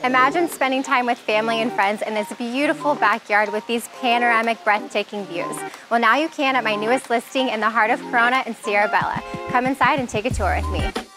Imagine spending time with family and friends in this beautiful backyard with these panoramic, breathtaking views. Well, now you can at my newest listing in the heart of Corona and Sierra Bella. Come inside and take a tour with me.